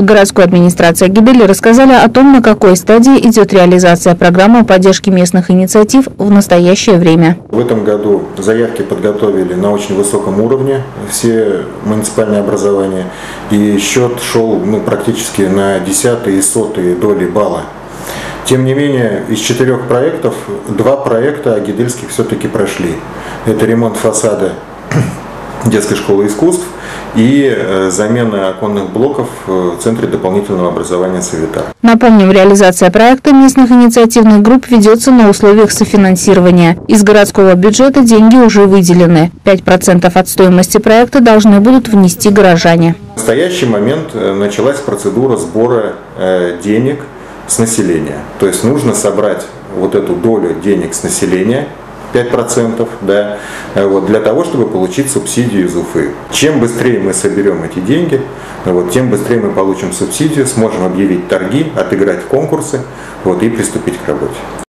В городской администрации Агидели рассказали о том, на какой стадии идет реализация программы поддержки местных инициатив в настоящее время. В этом году заявки подготовили на очень высоком уровне все муниципальные образования, и счет шел практически на 10-е и 100-е доли балла. Тем не менее, из 4 проектов 2 проекта агидельских все-таки прошли. Это ремонт фасада детской школы искусств и замена оконных блоков в Центре дополнительного образования «Советар». Напомним, реализация проекта местных инициативных групп ведется на условиях софинансирования. Из городского бюджета деньги уже выделены. 5% от стоимости проекта должны будут внести горожане. В настоящий момент началась процедура сбора денег с населения. То есть нужно собрать вот эту долю денег с населения, 5%, да, для того, чтобы получить субсидию из Уфы. Чем быстрее мы соберем эти деньги, тем быстрее мы получим субсидию, сможем объявить торги, отыграть конкурсы и приступить к работе.